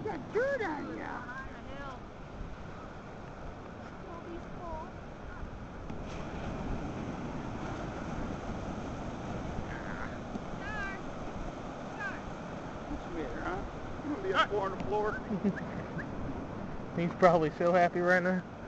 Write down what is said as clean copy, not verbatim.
got dirt on ya. What's the matter, huh? You gonna be up 4 on the floor? He's probably so happy right now.